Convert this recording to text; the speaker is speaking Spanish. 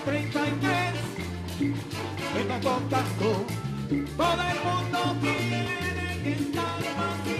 33, en contacto. Todo el mundo tiene que estar más